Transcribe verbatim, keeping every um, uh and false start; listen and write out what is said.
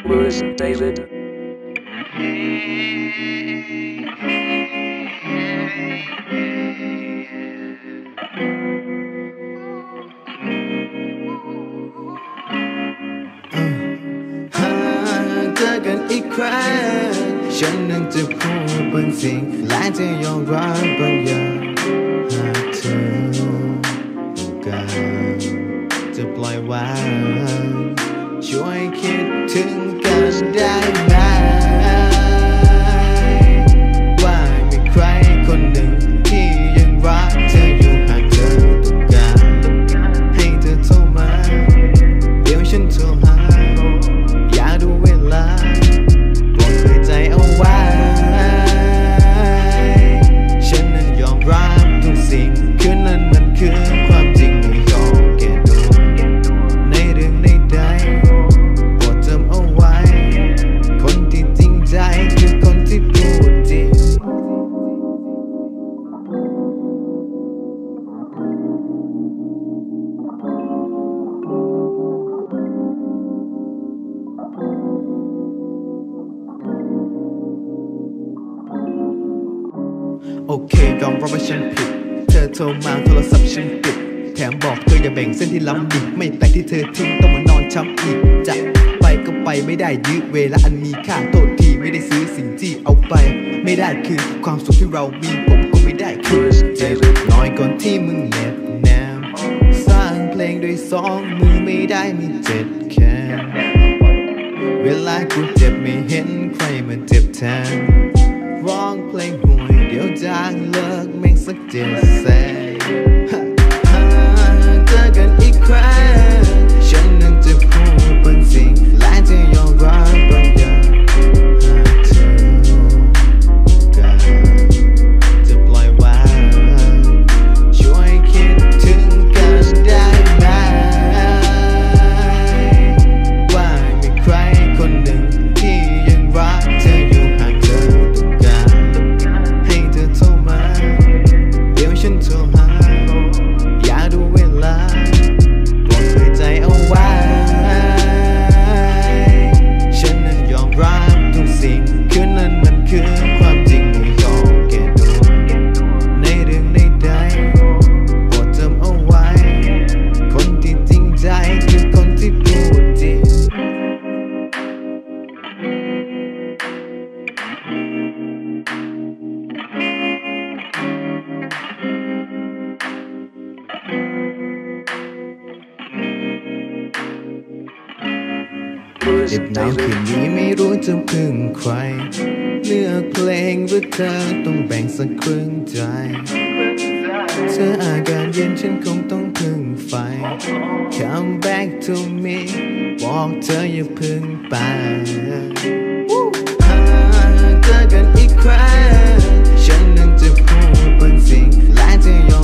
was David. หากเจอกันอีกครั้งฉันนั้นจะพูดบางสิ่งและจะยอมรับบางอย่างหากเธอต้องการจะปล่อยวางช่วยคิดถึงกันได้ไหมว่ามีใครคนหนึ่งที่ยังรักเธออยู่หากเธอต้องการให้เธอโทรมาเดี๋ยวฉันโทรหาอย่าดูเวลาบอกเคยใจเอาไว้ฉันนั้นยอมรับทุกสิ่งคืนนั้นมันคือความจริงไม่ยอมแก้ตัวในเรื่องในใดโปรดจำเอาไว้คนที่จริงใจคือคนที่พูดจริงโอเคยอมรับว่าฉันผิดเธอโทรมาโทรศัพท์ฉันปิดแถมบอกเธออย่าแบ่งเส้นที่ล้ำดิไม่แปลกที่เธอทิ้งต้องมานอนช้ำอีกจะไปก็ไปไม่ได้ยื้อเวลาอันมีค่าโทษทีไม่ได้ซื้อสิ่งที่เอาไปไม่ได้คือความสุขที่เรามีผมก็ไม่ได้คือเจ็บน้อยก่อนที่มึงเล็บแนมสร้างเพลงด้วยสองมือไม่ได้มีเจ็ดแค่เวลากูเจ็บไม่เห็นใครมาเจ็บแทนร้องเพลงห่วยเดี๋ยวจางเลิกแม่งสักเจ็ดแสนเจอกันอีกครั้งฉันนั้นจะพูดบางสิ่งและจะยอมรับบางอย่างหากเธอต้องการจะปล่อยวางช่วยคิดถึงกันได้ไหมว่ามีใครคนหนึ่งที่ยังรักเธออยู่หากเธอต้องการให้เธอโทรมาเดี๋ยวฉันโทรหาอย่าดูเวลาบอกเคยใจเอาไว้ฉันนั้นยอมรับทุกสิ่งคืนนั้นมันคือความจริงไม่ยอมแก้ตัวในเรื่องในใดโปรดจำเอาไว้คนที่จริงใจคือคนที่พูดจริงเจ็บหนาวคืนนี้ไม่รู้จะพึ่งใครเลือกเพลงหรือเธอต้องแบ่งสักครึ่งใจเธออาการเย็นฉันคงต้องพึ่งไฟ Come back to me บอกเธออย่าพึ่งไปเจอกันอีกครั้งฉันนั้นจะพูดบางสิ่งและจะยอม